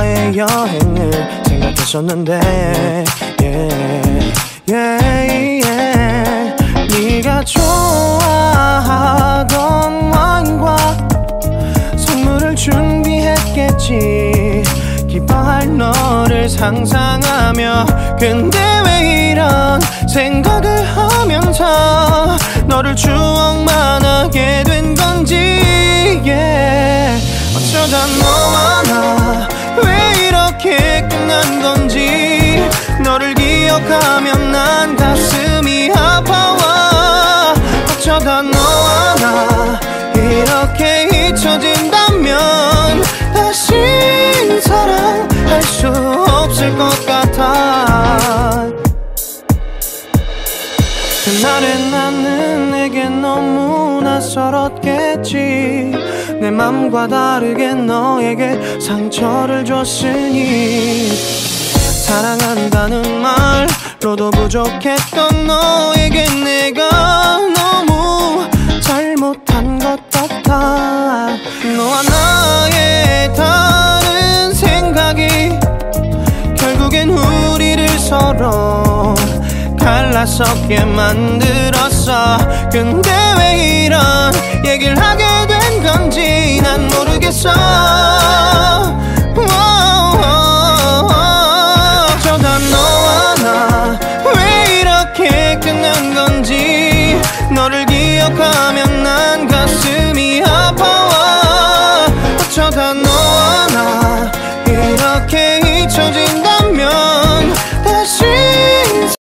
너의 여행을 생각했었는데 네가 좋아하던 와인과 선물을 준비했겠지. 기뻐할 너를 상상하며 근데 왜 이런 생각을 하면서 너를 추억만 하게 된 건지 어쩌다 너와 나 왜 이렇게 끝난 건지 너를 기억하면 난 가슴이 아파와 어쩌다 너와 나 이렇게 잊혀진다면 다시 사랑할 수 없을 것 같아. 그날의 나는 내게 너무 낯설었겠지. 내 맘과 다르게 너에게 상처를 줬으니 사랑한다는 말로도 부족했던 너에게 내가 너무 잘못한 것 같아. 너와 나의 다른 생각이 결국엔 우리를 서로 갈라서게 만들었어. 근데 왜 이런 얘기를 하게 된 건지 난 모르겠어. 어쩌다 너와 나 왜 이렇게 끝난 건지 너를 기억하면